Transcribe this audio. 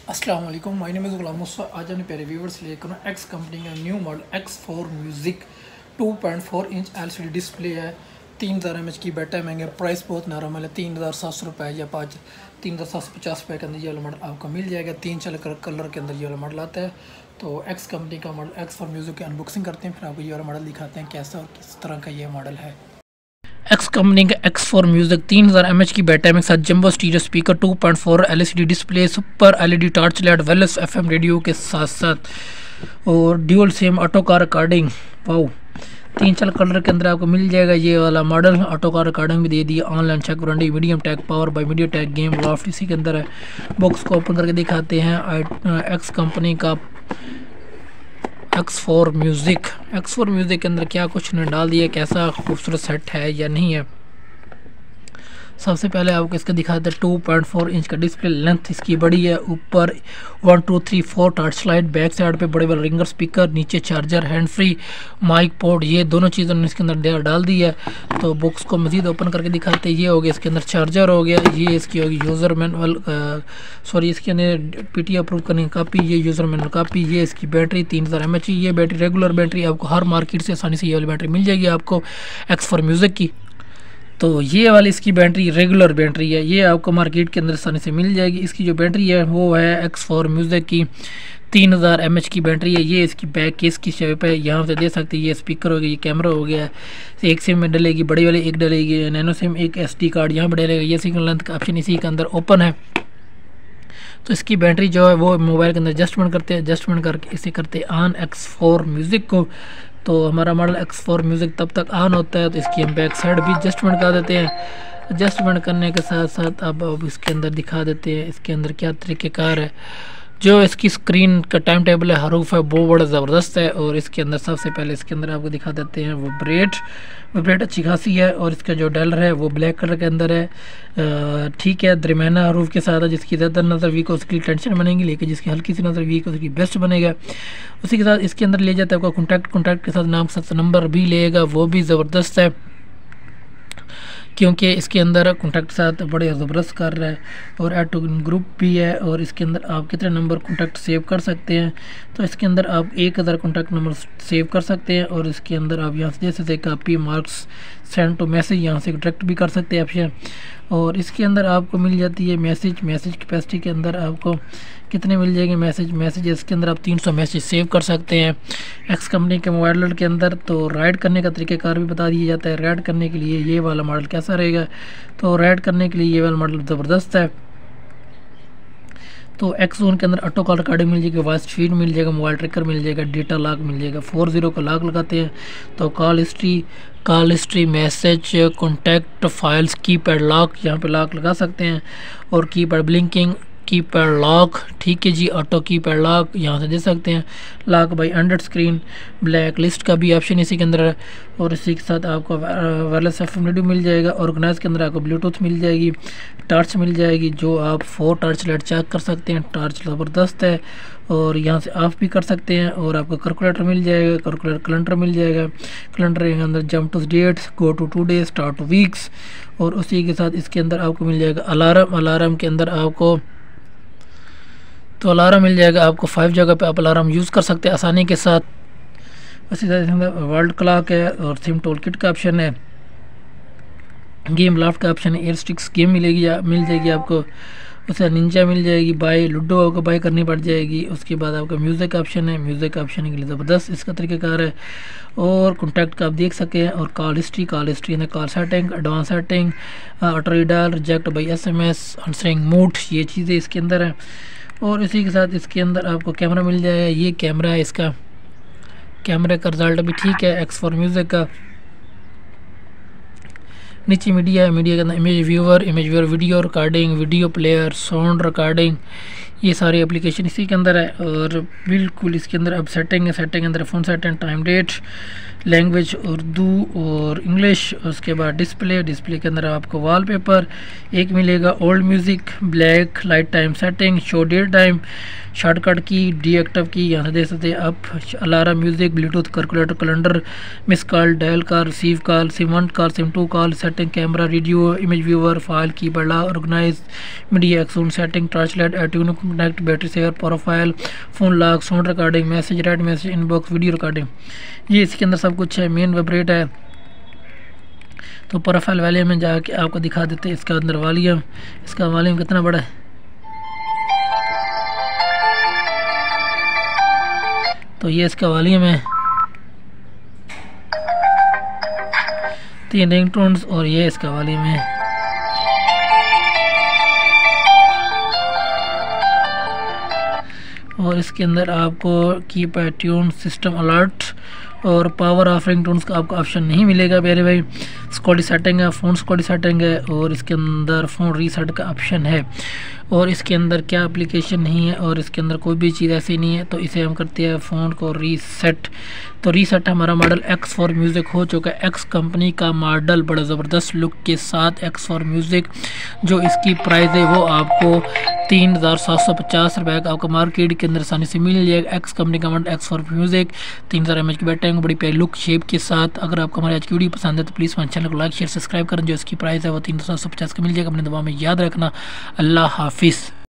अस्सलाम वालेकुम, my name is Ghulam Mustafa. आज अपने प्यारे व्यूवर्स लेकर हूँ एक्स कंपनी का new model X4 music 2.4 inch LCD display है। 3000 mAh की बैटरी महंगे, प्राइस बहुत नॉर्मल है। 3700 रुपये या 3750 रुपये के अंदर ये वाला मॉडल आपको मिल जाएगा। 3 कलर के अंदर ये वाला मॉडल आता है। तो एक्स कंपनी का मॉडल X4 म्यूज़िक की अनबॉक्सिंग करते हैं, फिर आपको ये वाला मॉडल दिखाते हैं कैसा और किस तरह का ये मॉडल है। एक्स कंपनी का X4 म्यूजिक 3000 mAh की बैटरी के साथ jumbo stereo speaker 2.4 LCD display, super LED torch light, wireless FM radio के साथ साथ और dual SIM auto call recording. Wow, 3 colour के अंदर आपको मिल जाएगा ये वाला मॉडल। ऑटो कार रिकॉर्डिंग भी दे दी, online check warranty, MediaTek power by MediaTek Gameloft इसी के अंदर है। बॉक्स को ओपन करके दिखाते हैं। एक्स कंपनी का X4 म्यूज़िक के अंदर क्या कुछ ने डाल दिया, कैसा खूबसूरत सेट है या नहीं है। सबसे पहले आपको इसका दिखाते हैं 2.4 इंच का डिस्प्ले, लेंथ इसकी बड़ी है। ऊपर 1 2 3 4 टच लाइट, बैक साइड पे बड़े बड़े रिंगर स्पीकर, नीचे charger, hand free, mic port, ये दोनों चीज़ें उन्होंने इसके अंदर डाल दी है। तो बॉक्स को मज़ीद ओपन करके दिखाते हैं। ये हो गया इसके अंदर चार्जर हो गया, ये इसकी होगी यूज़र मैनुअल, सॉरी इसके अंदर PTA अप्रूव करने की कापी, ये यूज़र मैनुअल कापी, ये इसकी बैटरी 3000 mAh। ये बैटरी रेगुलर बैटरी आपको हर मार्केट से आसानी से ये वाली बैटरी मिल जाएगी आपको X4 म्यूज़िक की। तो ये वाली इसकी बैटरी रेगुलर बैटरी है, ये आपको मार्केट के अंदर आसानी से मिल जाएगी। इसकी जो बैटरी है वो है X4 म्यूज़िक की 3000 mAh की बैटरी है। ये इसकी बैक केस की शेप है, यहाँ से दे सकते हैं। ये स्पीकर हो गया, ये कैमरा हो गया, एक सिम में डलेगी, बड़ी वाली एक डलेगी, नैनो सिम, एक SD कार्ड यहाँ पर डलेगा। ये सिंगल लेंथ का ऑप्शन इसी के अंदर ओपन है। तो इसकी बैटरी जो है वो मोबाइल के अंदर एडजस्टमेंट करते हैं, एडजस्टमेंट करके इसे करते हैं ऑन X4 म्यूज़िक को। तो हमारा मॉडल X4 म्यूज़िक तब तक ऑन होता है। तो इसकी हम बैक साइड भी एडजस्टमेंट कर देते हैं। एडजस्टमेंट करने के साथ साथ अब इसके अंदर दिखा देते हैं इसके अंदर क्या तरीक़ेकार है। जो इसकी स्क्रीन का टाइम टेबल है, हरूफ है, वो बड़ा ज़बरदस्त है। और इसके अंदर सबसे पहले इसके अंदर आपको दिखा देते हैं विब्रेट अच्छी खासी है। और इसका जो डायलर है वो ब्लैक कलर के अंदर है, ठीक है, दरमियाना हरूफ के साथ है। जिसकी ज़्यादा नज़र वीक हो उसकी टेंशन बनेगी, लेकिन जिसकी हल्की सी नज़र वीक हो उसकी बेस्ट बनेगा। उसी के साथ इसके अंदर ले जाता है आपका कॉन्टैक्ट के साथ नाम के साथ नंबर भी लेगा, वो भी ज़बरदस्त है क्योंकि इसके अंदर कॉन्टैक्ट के साथ बड़े ज़बरदस्त कर रहा है। और ऐड टू ग्रुप भी है। और इसके अंदर आप कितने नंबर कॉन्टैक्ट सेव कर सकते हैं, तो इसके अंदर आप 1000 कॉन्टैक्ट नंबर सेव कर सकते हैं। और इसके अंदर आप यहाँ से जैसे copy marks send to message, यहाँ से डायरेक्ट भी कर सकते हैं ऑप्शन। और इसके अंदर आपको मिल जाती है मैसेज कैपेसिटी के अंदर आपको कितने मिल जाएंगे मैसेज इसके अंदर आप 300 मैसेज सेव कर सकते हैं एक्स कंपनी के मोबाइल के अंदर। तो राइड करने का तरीक़ाकार भी बता दिया जाता है। राइड करने के लिए ये वाला मॉडल कैसा रहेगा, तो राइड करने के लिए ये वाला मॉडल ज़बरदस्त है। तो X1 के अंदर ऑटो कॉल रिकॉर्डिंग मिल जाएगी, वॉइस फीड मिल जाएगा, मोबाइल ट्रैकर मिल जाएगा, डेटा लॉक मिल जाएगा। 40 का लॉक लगाते हैं तो call history, message, contact, files, keypad lock, यहाँ पे लॉक लगा सकते हैं। और कीपैड ब्लिंकिंग, कीपैड लॉक, ठीक है जी, ऑटो कीपैड लॉक यहाँ से दे सकते हैं। Lock by android screen, black list का भी ऑप्शन इसी के अंदर है। और इसी के साथ आपको वायरलेस FM रेडियो मिल जाएगा। ऑर्गेनाइज के अंदर आपको ब्लूटूथ मिल जाएगी, टॉर्च मिल जाएगी, जो आप 4 टॉर्च लाइट चेक कर सकते हैं। टॉर्च ज़बरदस्त है और यहाँ से ऑफ भी कर सकते हैं। और आपको कैलकुलेटर मिल जाएगा, कैलेंडर मिल जाएगा। कैलेंडर के अंदर jump to dates, go to 2 days, start to weeks. और उसी के साथ इसके अंदर आपको मिल जाएगा अलार्म के अंदर आपको तो अलार्म मिल जाएगा आपको 5 जगह पे आप अलार्म यूज़ कर सकते हैं आसानी के साथ। उसी तरह वर्ल्ड क्लॉक है और सिम टूल किट का ऑप्शन है, गेम लॉफ्ट का ऑप्शन है, एयर स्टिक्स गेम मिल जाएगी आपको। उससे निंजा मिल जाएगी, बाय लूडो आपको बाय करनी पड़ जाएगी। उसके बाद आपका म्यूज़िक का ऑप्शन है, म्यूज़िक का ऑप्शन के लिए ज़बरदस्त इसका तरीक़ाकार है। और कॉन्टैक्ट का आप देख सके हैं। और कॉल हिस्ट्री है, call setting, advance setting, auto redial, reject by SMS, answering mode, ये चीज़ें इसके अंदर हैं। और इसी के साथ इसके अंदर आपको कैमरा मिल जाएगा, ये कैमरा है, इसका कैमरे का रिज़ल्ट भी ठीक है X4 म्यूज़िक का। नीचे मीडिया के अंदर image viewer, video recording, video player, sound recording, ये सारी एप्लीकेशन इसी के अंदर है। और बिल्कुल इसके अंदर अब सेटिंग अंदर phone setting, time date, language Urdu और इंग्लिश। उसके बाद डिस्प्ले के अंदर आपको वॉलपेपर एक मिलेगा, old music, black light time setting, show date time, shortcut की, डीएक्टिव की, यहाँ से दे सकते हैं आप, alarm music, bluetooth, calculator, calendar, miss call, dial call, receive call, SIM 1 call, SIM 2 call, setting, camera, radio, image viewer, file, keyboard, organise, media, एक्सोन setting, torch light, tune contact, battery saver, profile, phone lock, sound recording, message, read message, inbox, video recording, ये इसके अंदर सब कुछ है। Main vibrate है। तो profile volume में जाके आपको दिखा देते हैं इसका अंदर वॉल्यूम, इसका वॉल्यूम कितना बड़ा है। तो ये इसका वॉल्यूम है, 3 रिंगटोन्स, और ये इसका वॉल्यूम है। और इसके अंदर आपको कीपैड ट्यून, सिस्टम अलर्ट और पावर ऑफ रिंगटोन्स का आपको ऑप्शन नहीं मिलेगा मेरे भाई। स्क्वाडी सेटिंग है, फ़ोन स्क्वाडी सेटिंग है, और इसके अंदर फ़ोन रीसेट का ऑप्शन है। और इसके अंदर क्या एप्लीकेशन नहीं है, और इसके अंदर कोई भी चीज़ ऐसी नहीं है। तो इसे हम करते हैं फ़ोन को रीसेट। तो रीसेट हमारा मॉडल X फॉर म्यूज़िक हो चुका है। X कंपनी का मॉडल बड़ा ज़बरदस्त लुक के साथ X फॉर म्यूज़िक, जो इसकी प्राइस है वो आपको 3750 रुपये का आपको मार्केट के अंदर आसानी से मिल जाएगा। X कंपनी का model X for music 3000 mAh की बैटरी, बड़ी प्यारी लुक शेप के साथ। अगर आपको हमारी आज की वीडियो पसंद है तो प्लीज़ हमारे चैनल को लाइक शेयर सब्सक्राइब करें। जो इसकी प्राइस है वो 3750 का मिल जाएगा। अपने दुआ में याद रखना। अल्लाह हाफिज़।